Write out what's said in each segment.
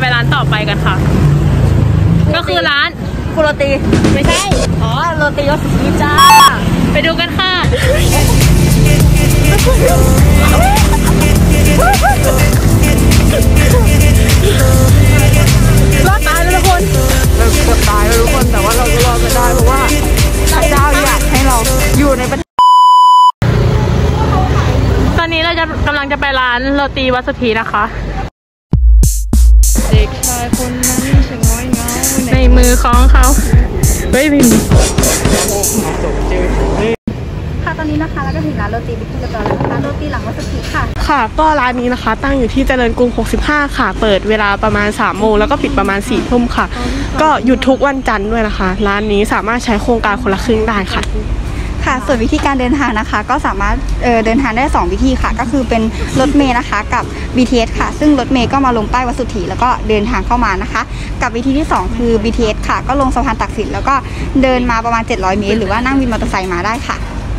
ไปร้านต่อไปกันค่ะก็คือร้านคุโรตีไม่ใช่อ๋อโรตียศสีจ้าไปดูกันค่ะรอดตายแล้วทุกคนเราเกือบตายแล้วทุกคนแต่ว่าเราก็รอดไม่ได้เพราะว่าพระเจ้าอยากให้เราอยู่ในประเทศตอนนี้เราจะกำลังจะไปร้านโรตีวัดสุธีนะคะเด็กชายคนนั้นช่างน้อยเงาในมือของเขาเฮ้ยพิมค่ะตอนนี้นะคะแล้วก็ถึงร้านโรตีบิ๊กเรียบร้อยแล้วนะคะโรตีหลังวัดสุธีค่ะค่ะก็ร้านนี้นะคะตั้งอยู่ที่เจริญกรุง65ค่ะเปิดเวลาประมาณ3 โมงแล้วก็ปิดประมาณ4 ทุ่มค่ะก็หยุดทุกวันจันทร์ด้วยนะคะร้านนี้สามารถใช้โครงการคนละครึ่งได้ค่ะค่ะส่วนวิธีการเดินทางนะคะก็สามารถเดินทางได้2 วิธีค่ะก็คือเป็นรถเมล์นะคะกับ BTS ค่ะซึ่งรถเมล์ก็มาลงป้ายวัดสุธีแล้วก็เดินทางเข้ามานะคะกับวิธีที่2คือ BTS ค่ะก็ลงสะพานตักสินแล้วก็เดินมาประมาณ700 เมตรหรือว่านั่งวินมอเตอร์ไซค์มาได้ค่ะ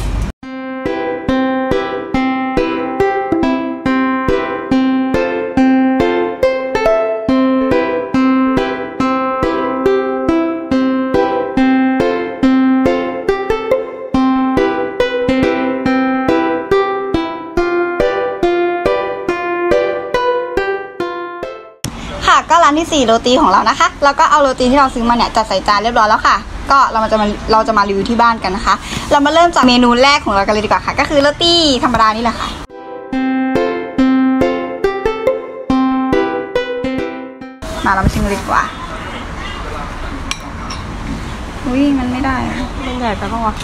ก็ร้านที่4โรตีของเรานะคะแล้วก็เอาโรตีที่เราซื้อมาเนี่ยจัดใส่จานเรียบร้อยแล้วค่ะก็เราจะมารีวิวที่บ้านกันนะคะเรามาเริ่มจากเมนูแรกของเรากันเลยดีกว่าค่ะก็คือโรตีธรรมดานี่แหละค่ะมาเรามาชิมเลยดีกว่าอุ้ยมันไม่ได้มันใหญ่ไปปะวะ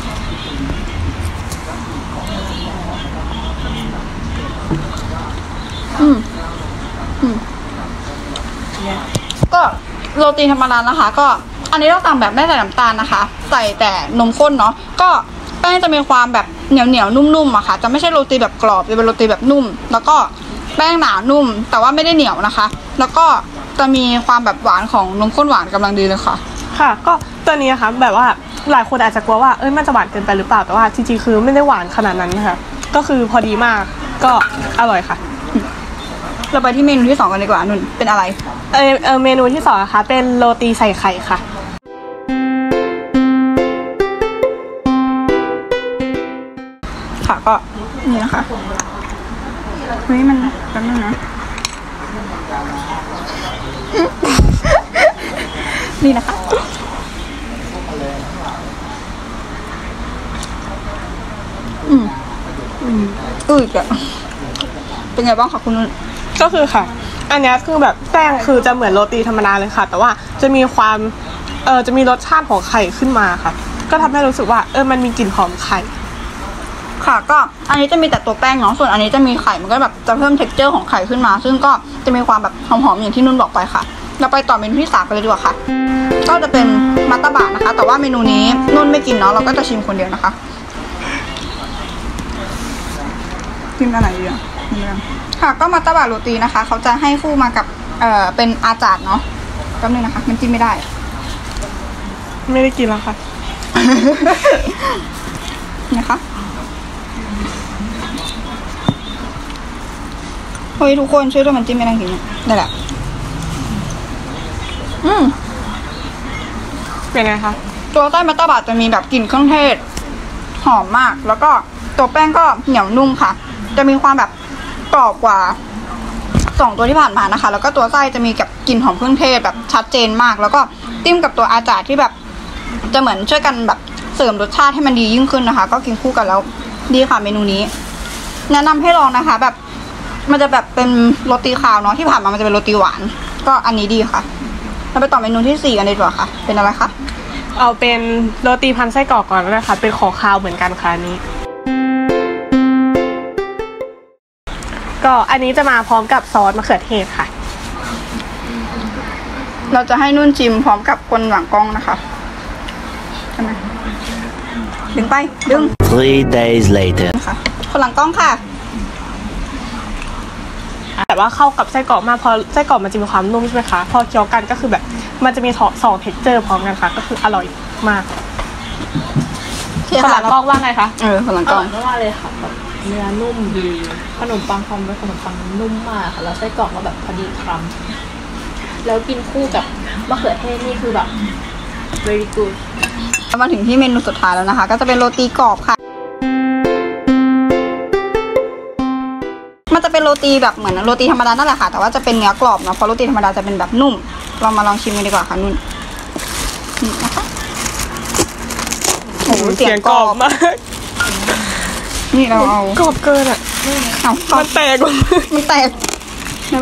ก็โรตีธรรมดานะคะก็อันนี้เราสั่งแบบไม่ใส่น้ำตาลนะคะใส่แต่นมข้นเนาะก็แป้งจะมีความแบบเหนียวนุ่มๆอะค่ะจะไม่ใช่โรตีแบบกรอบจะเป็นโรตีแบบนุ่มแล้วก็แป้งหนานุ่มแต่ว่าไม่ได้เหนียวนะคะแล้วก็จะมีความแบบหวานของนมข้นหวานกำลังดีเลยค่ะค่ะก็ตัวนี้นะคะแบบว่าหลายคนอาจจะกลัวว่ามันจะหวานเกินไปหรือเปล่าแต่ว่าจริงๆคือไม่ได้หวานขนาดนั้นนะคะก็คือพอดีมากก็อร่อยค่ะเราไปที่เมนูที่2กันดีกว่านุ่นเป็นอะไรเมนูที่2นะคะเป็นโรตีใส่ไข่ค่ะค่ะก็นี่นะคะเฮ้ยมันแป๊บนึงนะนี่นะคะแกเป็นไงบ้างคะคุณนุ่นก็คือค่ะอันนี้คือแบบแป้งคือจะเหมือนโรตีธรรมดาเลยค่ะแต่ว่าจะมีความจะมีรสชาติของไข่ขึ้นมาค่ะก็ทำให้รู้สึกว่ามันมีกลิ่นหอมไข่ค่ะก็อันนี้จะมีแต่ตัวแป้งเนาะส่วนอันนี้จะมีไข่มันก็แบบจะเพิ่ม texture ของไข่ขึ้นมาซึ่งก็จะมีความแบบหอมๆอย่างที่นุ่นบอกไปค่ะเราไปต่อเมนูที่3กันเลยดีกว่าค่ะก็จะเป็นมัตตบะนะคะแต่ว่าเมนูนี้นุ่นไม่กินเนาะเราก็จะชิมคนเดียวนะคะชิมอันไหนดีอ่ะค่ะก็มัตตบะโรตีนะคะเขาจะให้คู่มากับเป็นอาจารย์เนาะแป๊บนึงนะคะมันจิ้มไม่ได้กินแล้วค่ะนะคะเฮ้ยทุกคนช่วยด้วยมันจิ้มไม่ได้จริงๆนี่แหละเป็นไงคะตัวไส้มัตตบะจะมีแบบกลิ่นเครื่องเทศหอมมากแล้วก็ตัวแป้งก็เหนียวนุ่มค่ะจะมีความแบบกรอบกว่า2 ตัวที่ผ่านมานะคะแล้วก็ตัวไส้จะมีกับกลิ่นหอมเครื่องเทศแบบชัดเจนมากแล้วก็จิ้มกับตัวอาจารย์ที่แบบจะเหมือนช่วยกันแบบเสริมรสชาติให้มันดียิ่งขึ้นนะคะก็กินคู่กันแล้วดีค่ะเมนูนี้แนะนำให้ลองนะคะแบบมันจะแบบเป็นโรตีคาวเนาะที่ผ่านมามันจะเป็นโรตีหวานก็อันนี้ดีค่ะเราไปต่อเมนูที่4กันดีกว่าค่ะเป็นอะไรคะเอาเป็นโรตีพันไส้กรอกก่อนเลยค่ะเป็นของคาวเหมือนกันค่ะอันนี้ก็อันนี้จะมาพร้อมกับซอสมะเขือเทศค่ะเราจะให้นุ่นชิมพร้อมกับคนหลังกล้องนะคะใช่ไหมดึงไปดึง 3 days later ค่ะคนหลังกล้องค่ะแต่ว่าเข้ากับไส้กรอกมากพอไส้กรอกมันจะมีความนุ่มใช่ไหมคะพอเคี้ยวกันก็คือแบบมันจะมี2 texture พร้อมกันค่ะก็คืออร่อยมากคนหลังกล้องว่าไงคะคนหลังกล้องก็ว่าเลยค่ะแบบเนื้อนุ่มดีขนมปังเป็นขนมปังนุ่มมากค่ะแล้วไส้กรอกก็แบบพอดีคำแล้วกินคู่กับมะเขือเทศนี่คือแบบ very good มาถึงที่เมนูสุดท้ายแล้วนะคะ ก็จะเป็นโรตีกรอบค่ะมันจะเป็นโรตีแบบเหมือนโรตีธรรมดานั่นแหละค่ะแต่ว่าจะเป็นเนื้อกรอบเนาะเพราะโรตีธรรมดาจะเป็นแบบนุ่มเรามาลองชิมกันดีกว่าค่ะนุ่นนี่นะคะโอ้โหเสียงกรอบมากนี่เราเอากรอบเกินอ่ะเอามันแตกมันแตกนะ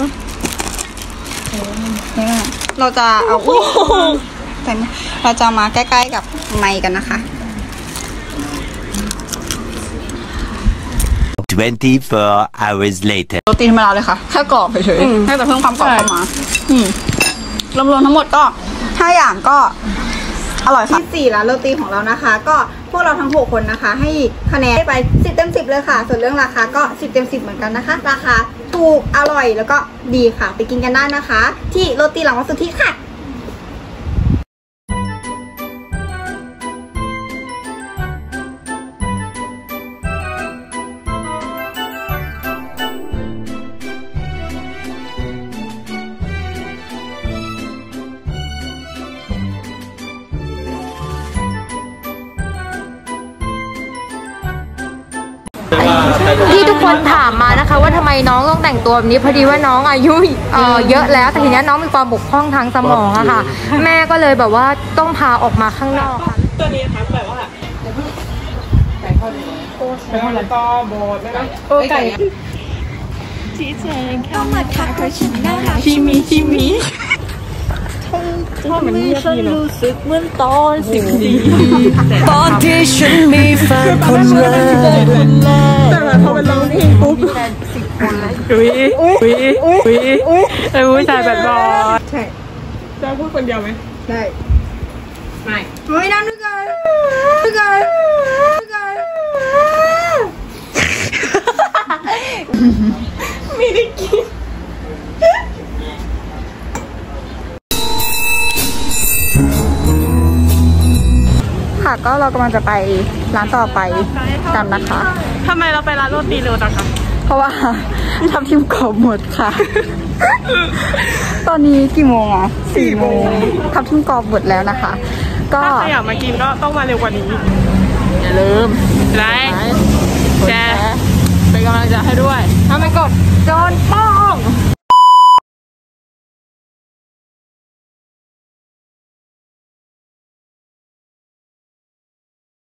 นี่เราจะเอาแต่เราจะมาใกล้ๆกับไมค์กันนะคะ 24 hours later โรตีธรรมดาเลยค่ะแค่กรอบเฉยๆแค่จะเพิ่มความกรอบเข้ามารวมๆทั้งหมดก็5อย่างก็อร่อยค่ะที่4ร้านโรตีของเรานะคะก็พวกเราทั้ง6คนนะคะให้คะแนนไป10 เต็ม 10เลยค่ะส่วนเรื่องราคาก็10 เต็ม 10เหมือนกันนะคะราคาถูกอร่อยแล้วก็ดีค่ะไปกินกันได้นะคะที่โรตีหลังวัดสุทธิค่ะที่ทุกคนถามมานะคะว่าทำไมน้องต้องแต่งตัวแบบนี้พอดีว่าน้องอายุเยอะแล้วแต่ทีนี้น้องมีความบกพร่องทางสมองอะค่ะแม่ก็เลยแบบว่าต้องพาออกมาข้างนอกค่ะตัวนี้นะคะแบบว่าไก่ทอดแล้วก็โบดไม่ต้องไก่ชี้แจงก็มาทักกับฉันนะคะชิมิพ่อเหมือนฉันรู้สึกเหมือนตอน14ตอนที่ฉันมีแฟนคนแรกแต่พอเป็นร้องเพลงปุ๊บแฟน10 คนเลยอุ้ยไอ้ผู้ชายแบบบอสใช่จะพูดคนเดียวไหมได้ไม่เฮ้ยนั่นด้วยกันไม่ได้กินค่ะก็เรากำลังจะไปร้านต่อไปกันนะคะทำไมเราไปร้านโรตีเร็วจังคะเพราะว่าทำทิมกรอบหมดค่ะ ตอนนี้กี่โมงอ่ะ4 โมงทำทิมกรอบหมดแล้วนะคะก็ถ้าใครอยากมากินก็ต้องมาเร็วกว่านี้อย่าลืมไลค์แชร์เป็นกำลังใจให้ด้วยถ้าไม่กดโดนป้